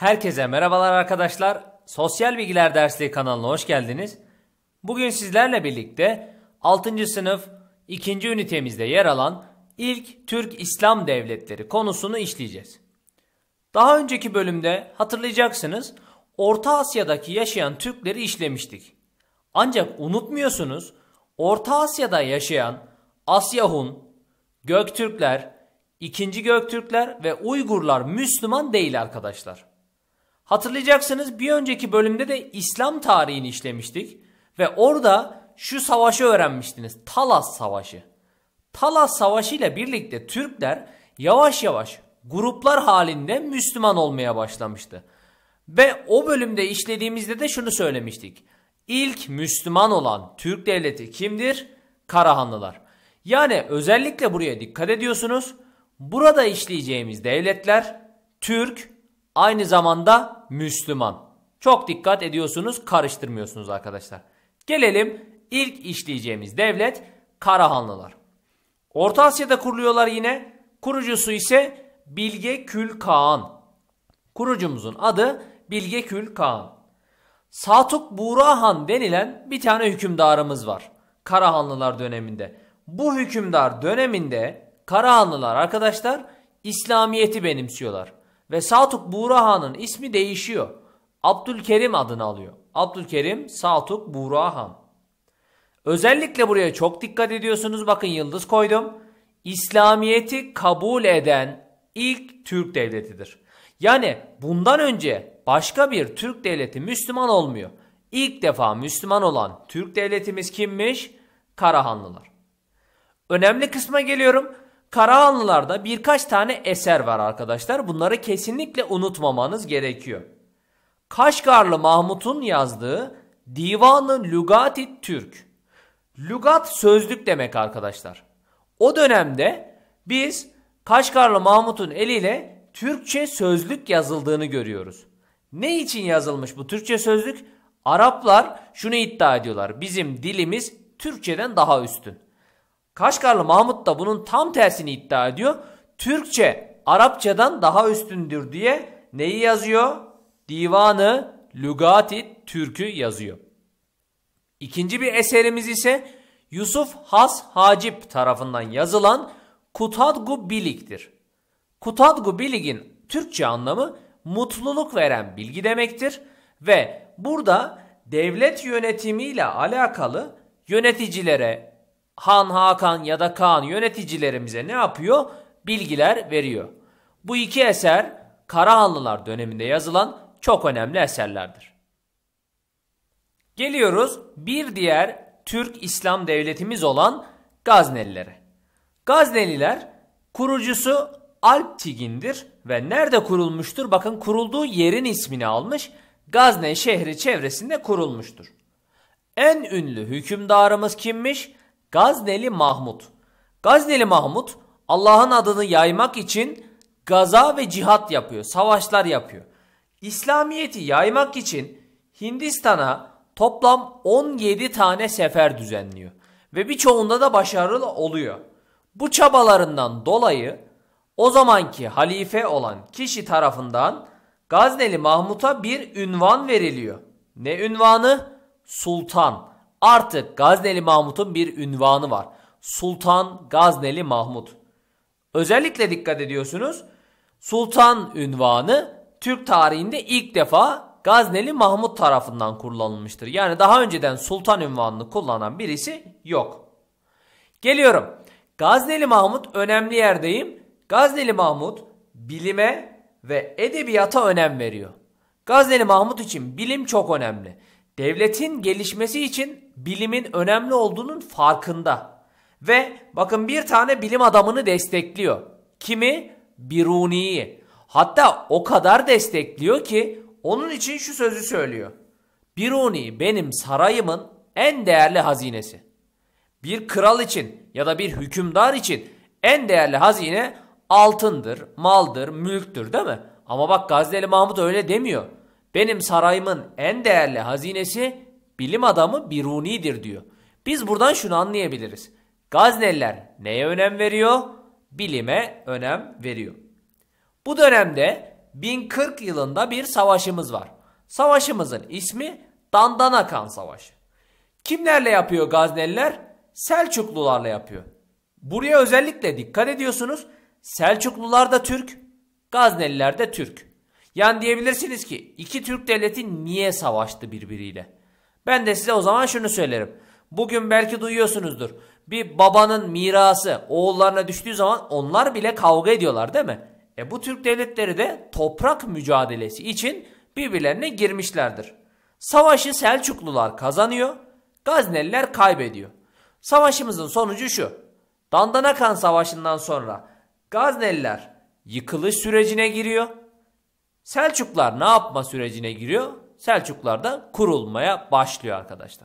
Herkese merhabalar arkadaşlar. Sosyal Bilgiler Dersliği kanalına hoş geldiniz. Bugün sizlerle birlikte 6. sınıf 2. ünitemizde yer alan ilk Türk İslam devletleri konusunu işleyeceğiz. Daha önceki bölümde hatırlayacaksınız Orta Asya'daki yaşayan Türkleri işlemiştik. Ancak unutmuyorsunuz Orta Asya'da yaşayan Asya Hun, Göktürkler, İkinci Göktürkler ve Uygurlar Müslüman değil arkadaşlar. Hatırlayacaksınız bir önceki bölümde de İslam tarihini işlemiştik ve orada şu savaşı öğrenmiştiniz. Talas Savaşı. Talas Savaşı ile birlikte Türkler yavaş yavaş gruplar halinde Müslüman olmaya başlamıştı. Ve o bölümde işlediğimizde de şunu söylemiştik. İlk Müslüman olan Türk devleti kimdir? Karahanlılar. Yani özellikle buraya dikkat ediyorsunuz. Burada işleyeceğimiz devletler Türk, aynı zamanda Müslüman. Çok dikkat ediyorsunuz, karıştırmıyorsunuz arkadaşlar. Gelelim ilk işleyeceğimiz devlet Karahanlılar. Orta Asya'da kuruluyorlar yine. Kurucusu ise Bilge Kül Kağan. Kurucumuzun adı Bilge Kül Kağan. Satuk Burahan denilen bir tane hükümdarımız var Karahanlılar döneminde. Bu hükümdar döneminde Karahanlılar arkadaşlar İslamiyet'i benimsiyorlar. Ve Satuk Burahan'ın ismi değişiyor. Abdülkerim adını alıyor. Abdülkerim Satuk Burahan. Özellikle buraya çok dikkat ediyorsunuz. Bakın yıldız koydum. İslamiyet'i kabul eden ilk Türk devletidir. Yani bundan önce başka bir Türk devleti Müslüman olmuyor. İlk defa Müslüman olan Türk devletimiz kimmiş? Karahanlılar. Önemli kısma geliyorum. Karahanlılarda birkaç tane eser var arkadaşlar. Bunları kesinlikle unutmamanız gerekiyor. Kaşgarlı Mahmut'un yazdığı Divan-ı Lügat-i Türk. Lügat sözlük demek arkadaşlar. O dönemde biz Kaşgarlı Mahmut'un eliyle Türkçe sözlük yazıldığını görüyoruz. Ne için yazılmış bu Türkçe sözlük? Araplar şunu iddia ediyorlar. Bizim dilimiz Türkçeden daha üstün. Kaşgarlı Mahmut da bunun tam tersini iddia ediyor. Türkçe Arapçadan daha üstündür diye neyi yazıyor? Divan-ı Lügat-i Türk'ü yazıyor. İkinci bir eserimiz ise Yusuf Has Hacip tarafından yazılan Kutadgu Bilik'tir. Kutadgu Bilik'in Türkçe anlamı mutluluk veren bilgi demektir. Ve burada devlet yönetimiyle alakalı yöneticilere, Han, Hakan ya da Kaan yöneticilerimize ne yapıyor? Bilgiler veriyor. Bu iki eser Karahanlılar döneminde yazılan çok önemli eserlerdir. Geliyoruz bir diğer Türk İslam devletimiz olan Gaznelilere. Gazneliler kurucusu Alp Tigin'dir ve nerede kurulmuştur? Bakın kurulduğu yerin ismini almış. Gazne şehri çevresinde kurulmuştur. En ünlü hükümdarımız kimmiş? Gazneli Mahmut. Gazneli Mahmut Allah'ın adını yaymak için gaza ve cihat yapıyor, savaşlar yapıyor. İslamiyet'i yaymak için Hindistan'a toplam 17 tane sefer düzenliyor. Ve birçoğunda da başarılı oluyor. Bu çabalarından dolayı o zamanki halife olan kişi tarafından Gazneli Mahmut'a bir ünvan veriliyor. Ne ünvanı? Sultan. Artık Gazneli Mahmut'un bir ünvanı var. Sultan Gazneli Mahmut. Özellikle dikkat ediyorsunuz. Sultan ünvanı Türk tarihinde ilk defa Gazneli Mahmut tarafından kullanılmıştır. Yani daha önceden sultan ünvanını kullanan birisi yok. Geliyorum. Gazneli Mahmut önemli yerdeyim. Gazneli Mahmut bilime ve edebiyata önem veriyor. Gazneli Mahmut için bilim çok önemli. Devletin gelişmesi için bilimin önemli olduğunun farkında. Ve bakın bir tane bilim adamını destekliyor. Kimi? Biruni'yi. Hatta o kadar destekliyor ki onun için şu sözü söylüyor. Biruni benim sarayımın en değerli hazinesi. Bir kral için ya da bir hükümdar için en değerli hazine altındır, maldır, mülktür değil mi? Ama bak Gazneli Mahmut öyle demiyor. Benim sarayımın en değerli hazinesi bilim adamı Biruni'dir diyor. Biz buradan şunu anlayabiliriz. Gazneliler neye önem veriyor? Bilime önem veriyor. Bu dönemde 1040 yılında bir savaşımız var. Savaşımızın ismi Dandanakan Savaşı. Kimlerle yapıyor Gazneliler? Selçuklularla yapıyor. Buraya özellikle dikkat ediyorsunuz. Selçuklular da Türk, Gazneliler de Türk. Yani diyebilirsiniz ki iki Türk devleti niye savaştı birbiriyle? Ben de size o zaman şunu söylerim. Bugün belki duyuyorsunuzdur. Bir babanın mirası oğullarına düştüğü zaman onlar bile kavga ediyorlar, değil mi? Bu Türk devletleri de toprak mücadelesi için birbirlerine girmişlerdir. Savaşı Selçuklular kazanıyor, Gazneliler kaybediyor. Savaşımızın sonucu şu. Dandanakan Savaşı'ndan sonra Gazneliler yıkılış sürecine giriyor. Selçuklar ne yapma sürecine giriyor? Selçuklar da kurulmaya başlıyor arkadaşlar.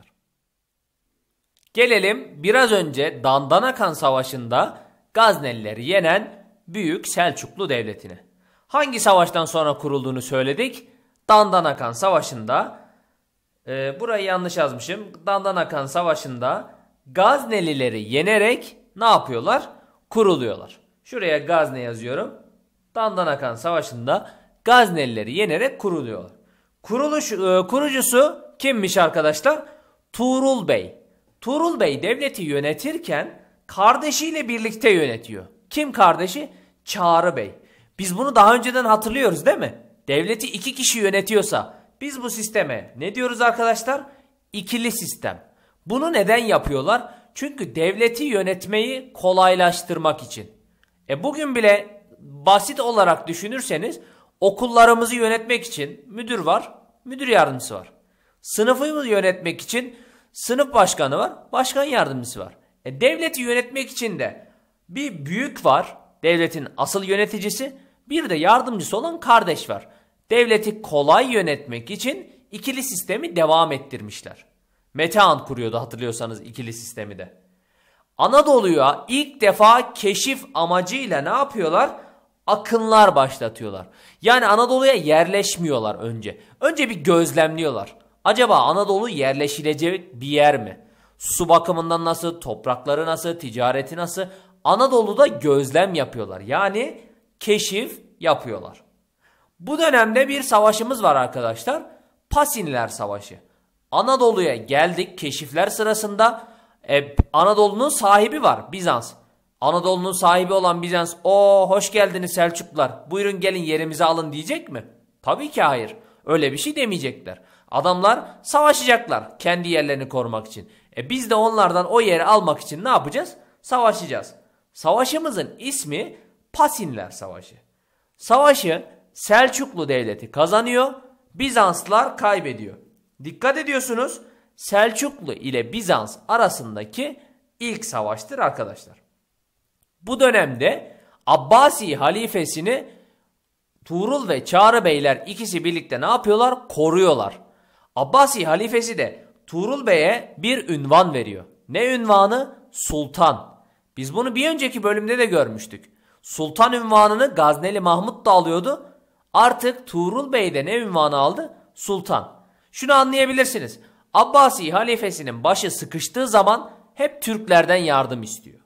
Gelelim biraz önce Dandanakan Savaşı'nda Gaznelileri yenen Büyük Selçuklu Devleti'ne. Hangi savaştan sonra kurulduğunu söyledik? Dandanakan Savaşı'nda, burayı yanlış yazmışım. Dandanakan Savaşı'nda Gaznelileri yenerek ne yapıyorlar? Kuruluyorlar. Şuraya Gazne yazıyorum. Dandanakan Savaşı'nda Gaznelileri yenerek kuruluyorlar. Kurucusu kimmiş arkadaşlar? Tuğrul Bey. Tuğrul Bey devleti yönetirken kardeşiyle birlikte yönetiyor. Kim kardeşi? Çağrı Bey. Biz bunu daha önceden hatırlıyoruz, değil mi? Devleti iki kişi yönetiyorsa biz bu sisteme ne diyoruz arkadaşlar? İkili sistem. Bunu neden yapıyorlar? Çünkü devleti yönetmeyi kolaylaştırmak için. Bugün bile basit olarak düşünürseniz okullarımızı yönetmek için müdür var, müdür yardımcısı var. Sınıfımızı yönetmek için sınıf başkanı var, başkan yardımcısı var. Devleti yönetmek için de bir büyük var, devletin asıl yöneticisi, bir de yardımcısı olan kardeş var. Devleti kolay yönetmek için ikili sistemi devam ettirmişler. Metehan kuruyordu hatırlıyorsanız ikili sistemi de. Anadolu'ya ilk defa keşif amacıyla ne yapıyorlar? Akınlar başlatıyorlar. Yani Anadolu'ya yerleşmiyorlar önce. Önce bir gözlemliyorlar. Acaba Anadolu yerleşilecek bir yer mi? Su bakımından nasıl, toprakları nasıl, ticareti nasıl? Anadolu'da gözlem yapıyorlar. Yani keşif yapıyorlar. Bu dönemde bir savaşımız var arkadaşlar. Pasinler Savaşı. Anadolu'ya geldik keşifler sırasında. Anadolu'nun sahibi var, Bizans. Anadolu'nun sahibi olan Bizans, hoş geldiniz Selçuklular, buyurun gelin yerimizi alın diyecek mi? Tabii ki hayır. Öyle bir şey demeyecekler. Adamlar savaşacaklar kendi yerlerini korumak için. Biz de onlardan o yeri almak için ne yapacağız? Savaşacağız. Savaşımızın ismi Pasinler Savaşı. Savaşı Selçuklu Devleti kazanıyor, Bizanslılar kaybediyor. Dikkat ediyorsunuz, Selçuklu ile Bizans arasındaki ilk savaştır arkadaşlar. Bu dönemde Abbasi halifesini Tuğrul ve Çağrı Beyler ikisi birlikte ne yapıyorlar? Koruyorlar. Abbasi halifesi de Tuğrul Bey'e bir ünvan veriyor. Ne ünvanı? Sultan. Biz bunu bir önceki bölümde de görmüştük. Sultan ünvanını Gazneli Mahmut da alıyordu. Artık Tuğrul Bey de ne ünvanı aldı? Sultan. Şunu anlayabilirsiniz. Abbasi halifesinin başı sıkıştığı zaman hep Türklerden yardım istiyor.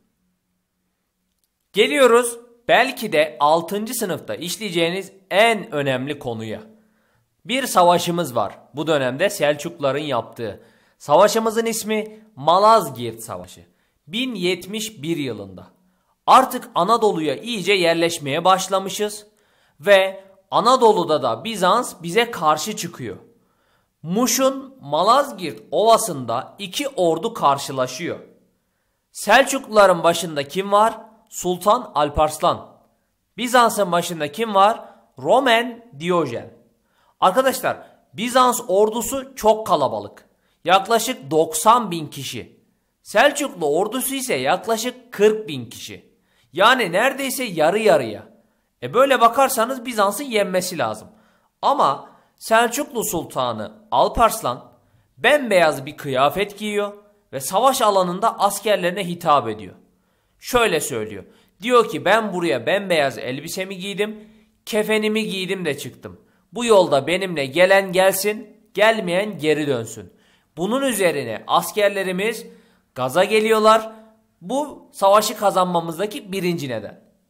Geliyoruz belki de 6. sınıfta işleyeceğiniz en önemli konuya. Bir savaşımız var bu dönemde Selçukluların yaptığı. Savaşımızın ismi Malazgirt Savaşı. 1071 yılında. Artık Anadolu'ya iyice yerleşmeye başlamışız ve Anadolu'da da Bizans bize karşı çıkıyor. Muş'un Malazgirt Ovası'nda iki ordu karşılaşıyor. Selçukluların başında kim var? Sultan Alparslan. Bizans'ın başında kim var? Roman Diyojen. Arkadaşlar Bizans ordusu çok kalabalık. Yaklaşık 90.000 kişi. Selçuklu ordusu ise yaklaşık 40.000 kişi. Yani neredeyse yarı yarıya. Böyle bakarsanız Bizans'ın yenmesi lazım. Ama Selçuklu Sultanı Alparslan bembeyaz bir kıyafet giyiyor ve savaş alanında askerlerine hitap ediyor. Şöyle söylüyor. Diyor ki ben buraya bembeyaz elbisemi giydim, kefenimi giydim de çıktım. Bu yolda benimle gelen gelsin, gelmeyen geri dönsün. Bunun üzerine askerlerimiz gaza geliyorlar. Bu savaşı kazanmamızdaki birinci neden.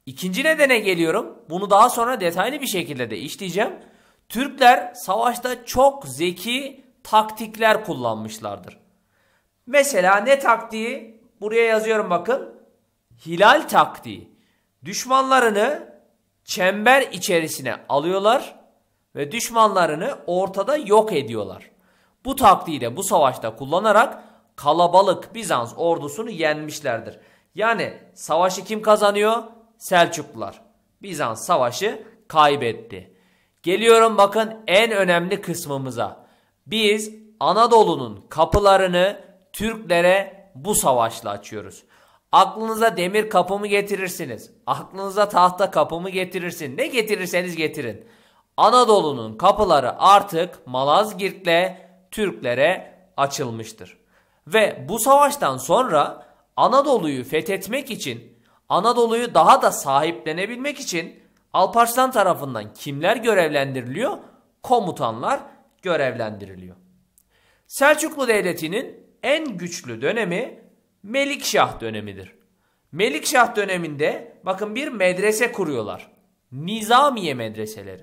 İkinci nedene geliyorum. Bunu daha sonra detaylı bir şekilde de işleyeceğim. Türkler savaşta çok zeki taktikler kullanmışlardır. Mesela ne taktiği? Buraya yazıyorum bakın. Hilal taktiği. Düşmanlarını çember içerisine alıyorlar ve düşmanlarını ortada yok ediyorlar. Bu taktiği de bu savaşta kullanarak kalabalık Bizans ordusunu yenmişlerdir. Yani savaşı kim kazanıyor? Selçuklular. Bizans savaşı kaybetti. Geliyorum bakın en önemli kısmımıza. Biz Anadolu'nun kapılarını Türklere bu savaşla açıyoruz. Aklınıza demir kapı mı getirirsiniz? Aklınıza tahta kapı mı getirirsin? Ne getirirseniz getirin. Anadolu'nun kapıları artık Malazgirt'le Türklere açılmıştır. Ve bu savaştan sonra Anadolu'yu fethetmek için, Anadolu'yu daha da sahiplenebilmek için Alparslan tarafından kimler görevlendiriliyor? Komutanlar görevlendiriliyor. Selçuklu Devleti'nin en güçlü dönemi Melikşah dönemidir. Melikşah döneminde bakın bir medrese kuruyorlar. Nizamiye medreseleri.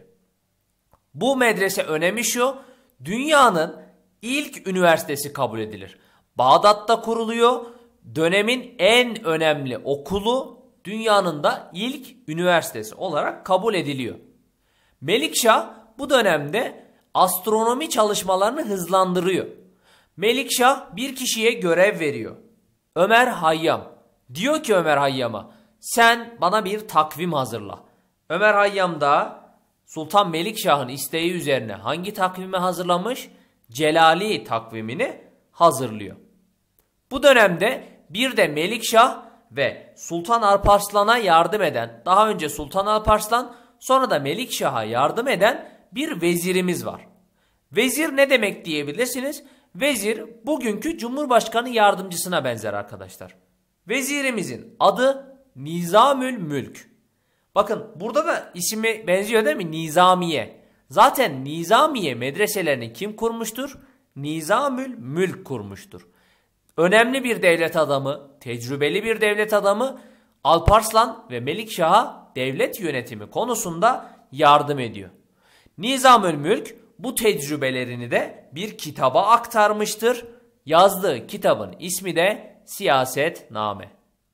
Bu medrese önemi şu, dünyanın ilk üniversitesi kabul edilir. Bağdat'ta kuruluyor. Dönemin en önemli okulu dünyanın da ilk üniversitesi olarak kabul ediliyor. Melikşah bu dönemde astronomi çalışmalarını hızlandırıyor. Melikşah bir kişiye görev veriyor. Ömer Hayyam. Diyor ki Ömer Hayyam'a sen bana bir takvim hazırla. Ömer Hayyam da Sultan Melikşah'ın isteği üzerine hangi takvimi hazırlamış? Celali takvimini hazırlıyor. Bu dönemde bir de Melikşah ve Sultan Alparslan'a yardım eden, daha önce Sultan Alparslan sonra da Melikşah'a yardım eden bir vezirimiz var. Vezir ne demek diyebilirsiniz? Vezir bugünkü Cumhurbaşkanı yardımcısına benzer arkadaşlar. Vezirimizin adı Nizamül Mülk. Bakın burada da ismi benziyor değil mi? Nizamiye. Zaten Nizamiye medreselerini kim kurmuştur? Nizamül Mülk kurmuştur. Önemli bir devlet adamı, tecrübeli bir devlet adamı Alparslan ve Melikşah'a devlet yönetimi konusunda yardım ediyor. Nizamül Mülk bu tecrübelerini de bir kitaba aktarmıştır. Yazdığı kitabın ismi de Siyasetname.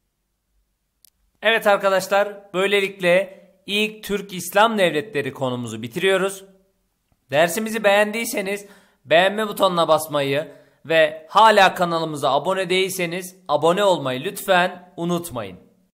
Evet arkadaşlar, böylelikle ilk Türk İslam devletleri konumuzu bitiriyoruz. Dersimizi beğendiyseniz beğenme butonuna basmayı ve hala kanalımıza abone değilseniz abone olmayı lütfen unutmayın.